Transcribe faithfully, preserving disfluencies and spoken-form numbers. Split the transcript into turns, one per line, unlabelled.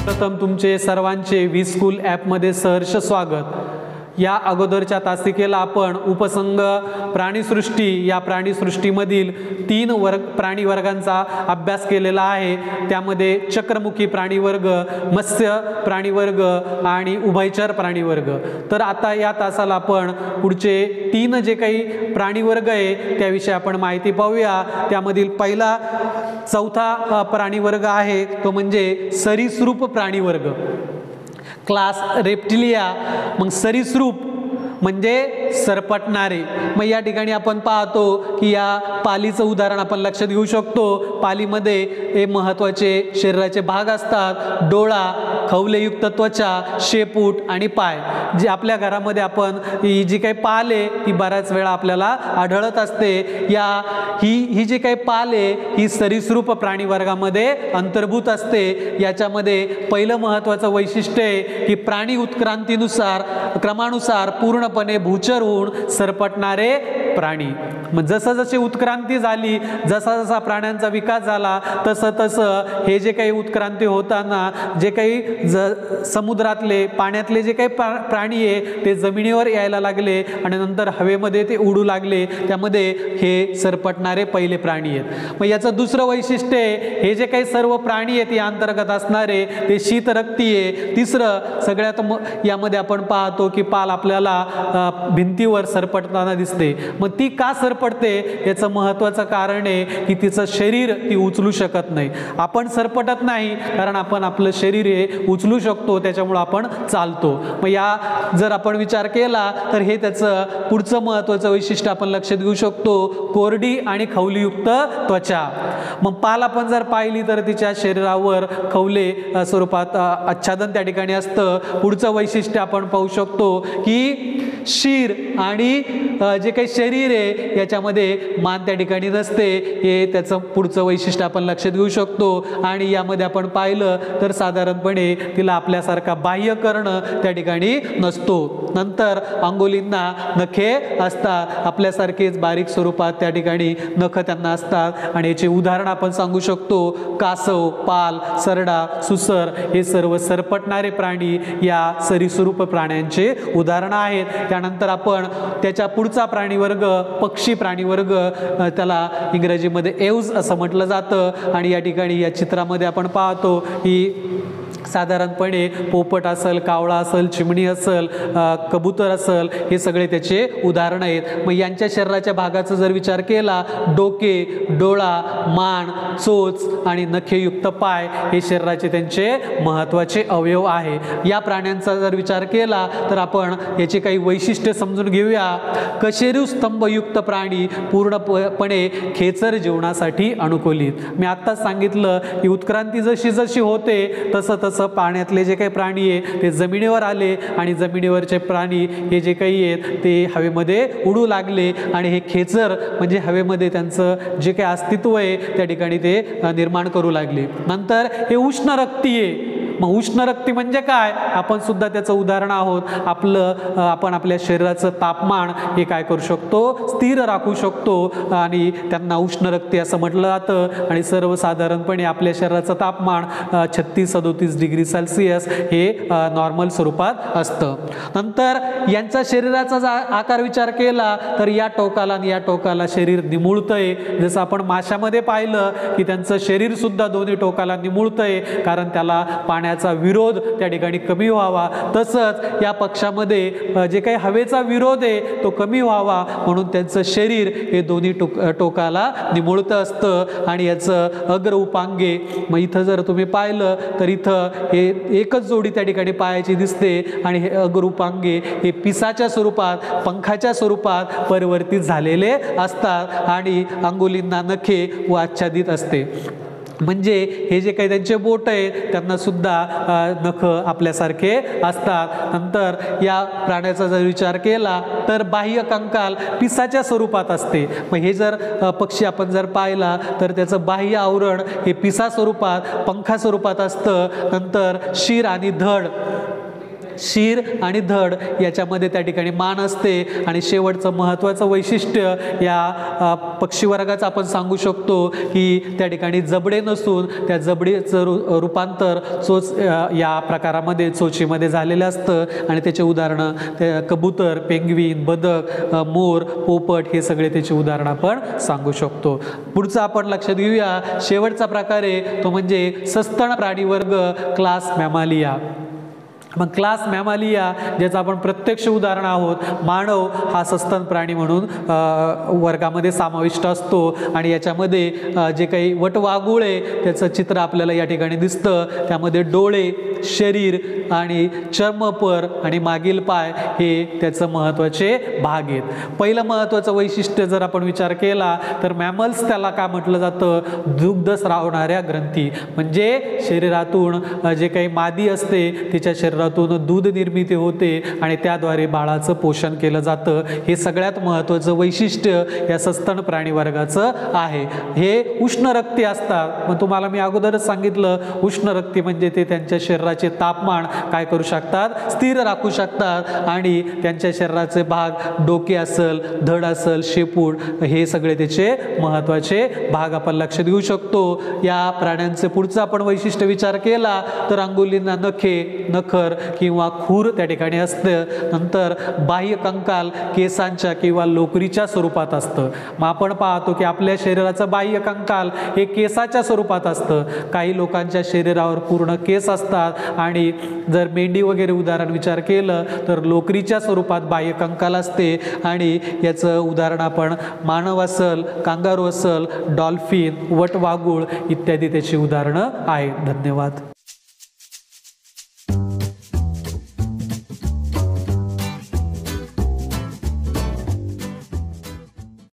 प्रथम तुमचे सर्वांचे VSchool ॲपमध्ये सहर्ष स्वागत। या अगोदरच्या तासिकेला आपण उपसंघ प्राणीसृष्टी या प्राणीसृष्टीमधील तीन वर्ग प्राणी वर्गांचा अभ्यास केलेला आहे। त्यामध्ये चक्रमुखी प्राणीवर्ग, मत्स्य प्राणीवर्ग आणि उभयचर प्राणीवर्ग। तर आता या तासाला आपण पुढचे तीन जे काही प्राणीवर्ग आहे त्याविषयी आपण माहिती पाहूया। त्यामधील पहिला चौथा प्राणीवर्ग आहे तो म्हणजे सरीसृप प्राणीवर्ग, क्लास रेप्टिलिया। मग सरीसृप म्हणजे सरपटणारे। मग या ठिकाणी आपण पाहतो की या पालीचं उदाहरण आपण लक्षात घेऊ शकतो। पालीमध्ये हे महत्त्वाचे शरीराचे भाग असतात: डोळा, खवलेयुक्त त्वचा, शेपूट आणि पाय। जे आपल्या घरामध्ये आपण ही जी काही पाल आहे ती बऱ्याच वेळा आपल्याला आढळत असते। या ही ही जी काही पाल आहे ही सरीसृप प्राणी वर्गामध्ये अंतर्भूत असते। याच्यामध्ये पहिलं महत्त्वाचं वैशिष्ट्य आहे की प्राणी उत्क्रांतीनुसार क्रमानुसार पूर्णपणे भूचर होऊन सरपटणारे प्राणी। मग जसं जशी उत्क्रांती झाली, जसा जसा प्राण्यांचा विकास झाला तसं तसं हे जे काही उत्क्रांती होताना जे काही ज समुद्रातले पाण्यातले जे काही प्राणी आहे ते जमिनीवर यायला लागले आणि नंतर हवेमध्ये ते उडू लागले। त्यामध्ये हे सरपटणारे पहिले प्राणी आहेत। मग याचं दुसरं वैशिष्ट्य आहे हे जे काही सर्व प्राणी आहेत या अंतर्गत असणारे ते शीतरक्ती आहे। तिसरं सगळ्यात यामध्ये आपण पाहतो की पाल आपल्याला भिंतीवर सरपटताना दिसते। मग ती का सरपटते याचं महत्त्वाचं कारण आहे की तिचं शरीर ती उचलू शकत नाही। आपण सरपटत नाही कारण आपण आपलं शरीर हे उचलू शकतो, त्याच्यामुळे आपण चालतो। मग या जर आपण विचार केला तर हे त्याचं पुढचं महत्त्वाचं वैशिष्ट्य आपण लक्षात घेऊ शकतो: कोरडी आणि खवलीयुक्त त्वचा। मग पाल आपण जर पाहिली तर तिच्या शरीरावर खवले स्वरूपात आच्छादन त्या ठिकाणी असतं। पुढचं वैशिष्ट्य आपण पाहू शकतो की शीर आणि जे काही शरीर आहे याच्यामध्ये मान त्या ठिकाणी नसते। हे त्याचं पुढचं वैशिष्ट्य आपण लक्षात घेऊ शकतो। आणि यामध्ये आपण पाहिलं तर साधारणपणे तिला आपल्यासारखा बाह्य कर्ण त्या ठिकाणी नसतो। नंतर अंगोलींना नखे असतात, आपल्यासारखेच बारीक स्वरूपात त्या ठिकाणी नख त्यांना असतात। आणि याचे उदाहरण आपण सांगू शकतो: कासव, पाल, सरडा, सुसर हे सर्व सरपटणारे प्राणी या सरीसृप प्राण्यांचे उदाहरण आहेत। त्यानंतर आपण त्याच्या पुढचा प्राणीवर्ग पक्षी प्राणीवर्ग, त्याला इंग्रजीमध्ये एव्ज असं म्हटलं जातं। आणि या ठिकाणी या चित्रामध्ये आपण पाहतो की साधारणपणे पोपट असेल, कावळा असेल, चिमणी असेल, कबूतर असेल, हे सगळे त्याचे उदाहरण आहेत। मग यांच्या शरीराच्या भागाचा जर विचार केला, डोके, डोळा, मान, चोच आणि नखेयुक्त पाय हे शरीराचे त्यांचे महत्त्वाचे अवयव आहे। या प्राण्यांचा जर विचार केला तर आपण याची काही वैशिष्ट्ये समजून घेऊया। कशेरू स्तंभयुक्त प्राणी पूर्णपणे खेचर जीवनासाठी अनुकूलित। मी आत्ताच सांगितलं की उत्क्रांती जशी जशी होते तसं तसं पाण्यातले जे काही प्राणी आहे ते जमिनीवर आले आणि जमिनीवरचे प्राणी हे जे काही आहेत ते हवेमध्ये उडू लागले आणि हे खेचर म्हणजे हवेमध्ये त्यांचं जे काही अस्तित्व आहे त्या ठिकाणी ते निर्माण करू लागले। नंतर हे उष्ण रक्ती आहे। मग उष्ण रक्ती म्हणजे काय? आपण सुद्धा त्याचं उदाहरण आहोत। आपलं आपण आपल्या शरीराचं तापमान हे काय करू शकतो? स्थिर राखू शकतो आणि त्यांना उष्ण रक्ती असं म्हटलं जातं। आणि सर्वसाधारणपणे आपल्या शरीराचं तापमान छत्तीस सदोतीस डिग्री सेल्सिअस हे नॉर्मल स्वरूपात असतं। नंतर यांचा शरीराचा जर आकार विचार केला तर या टोकाला आणि या टोकाला शरीर निमुळतंय। जसं आपण माशामध्ये पाहिलं की त्यांचं शरीर सुद्धा दोन्ही टोकाला निमुळतंय कारण त्याला पाण्याचा विरोध त्या ठिकाणी कमी व्हावा। तसंच या पक्षामध्ये जे काही हवेचा विरोध आहे तो कमी व्हावा म्हणून त्यांचं शरीर हे दोन्ही टोक टोकाला निमुळतं असतं। आणि याचं अग्र उपांगे, मग इथं जर तुम्ही पाहिलं तर इथं हे एकच जोडी त्या ठिकाणी पायाची दिसते आणि हे अग्र उपांगे हे पिसाच्या स्वरूपात, पंखाच्या स्वरूपात परिवर्तित झालेले असतात आणि अंगुलींना नखे व आच्छादित असते। म्हणजे हे जे काही त्यांचे बोट आहेत त्यांना सुद्धा नख आपल्यासारखे असतात। नंतर या प्राण्याचा जर विचार केला तर बाह्य कंकाल पिसाच्या स्वरूपात असते। मग हे जर पक्षी आपण जर पाहिला तर त्याचं बाह्य आवरण हे पिसा स्वरूपात, पंखा स्वरूपात असतं। नंतर शिर आणि धड शिर आणि धड याच्यामध्ये त्या ठिकाणी मान असते आणि शेवटचं महत्त्वाचं वैशिष्ट्य या पक्षी वर्गाचं आपण सांगू शकतो की त्या ठिकाणी जबडे नसून त्या जबडेचं रू रूपांतर चोच या प्रकारामध्ये चोचीमध्ये झालेलं असतं आणि त्याचे उदाहरणं ते कबूतर, पेंग्विन, बदक, मोर, पोपट हे सगळे त्याची उदाहरणं आपण सांगू शकतो. पुढचं आपण लक्षात घेऊया. शेवटचा प्रकार आहे तो म्हणजे सस्तन प्राणीवर्ग क्लास मॅमालिया. मग क्लास मॅमालिया ज्याचं आपण प्रत्यक्ष उदाहरण आहोत. मानव हा सस्तन प्राणी म्हणून वर्गामध्ये समाविष्ट असतो आणि याच्यामध्ये जे काही वटवाघूळ आहे त्याचं चित्र आपल्याला या ठिकाणी दिसतं. त्यामध्ये डोळे, शरीर आणि चर्मपर आणि मागील पाय हे त्याचं महत्त्वाचे भाग आहेत. पहिलं महत्त्वाचं वैशिष्ट्य जर आपण विचार केला तर मॅमल्स त्याला काय म्हटलं जातं, दुग्ध स्रावणाऱ्या ग्रंथी. म्हणजे शरीरातून जे काही मादी असते तिच्या शरीरातून दूध निर्मिती होते आणि त्याद्वारे बाळाचं पोषण केलं जातं. हे सगळ्यात महत्त्वाचं वैशिष्ट्य या सस्तन प्राणी वर्गाचं आहे. हे उष्ण रक्ती असतात. मग तुम्हाला मी अगोदरच सांगितलं उष्ण रक्ती म्हणजे ते त्यांच्या शरीराचे तापमान काय करू शकतात, स्थिर राखू शकतात आणि त्यांच्या शरीराचे भाग डोके असेल, धड असेल, शेपूट हे सगळे त्याचे महत्त्वाचे भाग आपण लक्षात घेऊ शकतो. या प्राण्यांचे पुढचं आपण वैशिष्ट्य विचार केला तर अंगुलींना नखे, नखर किंवा खूर त्या ठिकाणी असतं. नंतर बाह्य कंकाल केसांच्या किंवा लोकरीच्या स्वरूपात असतं. मग आपण पाहतो की आपल्या शरीराचं बाह्य कंकाल हे केसाच्या स्वरूपात असतं. काही लोकांच्या शरीरावर पूर्ण केस असतात आणि जर मेंढी वगैरे उदाहरण विचार केलं तर लोकरीच्या स्वरूपात बाह्य कंकाल असते आणि याचं उदाहरण आपण मानव असल, कांगारू असल, डॉल्फिन, वटवाघूळ इत्यादी त्याची उदाहरणं आहेत. धन्यवाद.